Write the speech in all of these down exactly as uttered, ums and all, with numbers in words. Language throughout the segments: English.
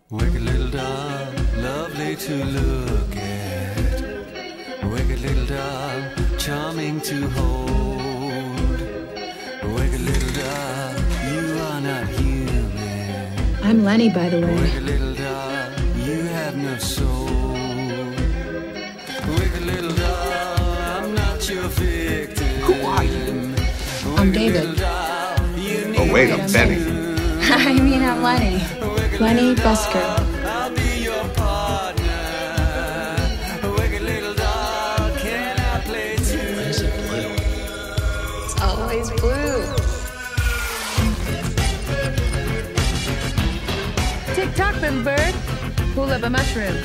Wicked little doll, lovely to look at. Wicked little doll, charming to hold. Wicked little doll, you are not human. I'm Lenny, by the way. Wicked little doll, you have no soul. Wicked little doll, I'm not your victim. Who are you? I'm David. Oh, wait, I'm Benny. I mean, I'm Lenny. Lenny Busker. I'll be your partner. Wicked little doll, can I play too? Why is it blue? It's always blue. Tick-tock, little bird. Pull up a mushroom.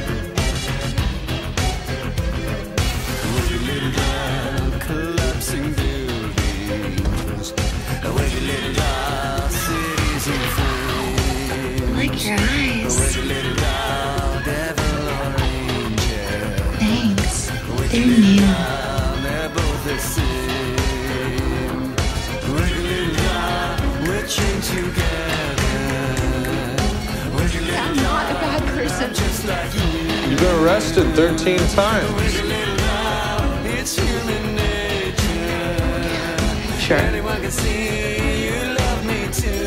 Wicked little doll, collapsing buildings. Wicked little doll, cities in flames. I like your eyes. Wicked little doll, devil or angel. Thanks. Wicked They're little new. doll, they're both the same. Wicked little doll, we're chained together. Wicked little I'm not a bad person. just like you. You've been arrested thirteen times. Wicked little doll, it's human nature. Sure. Anyone can see you love me too.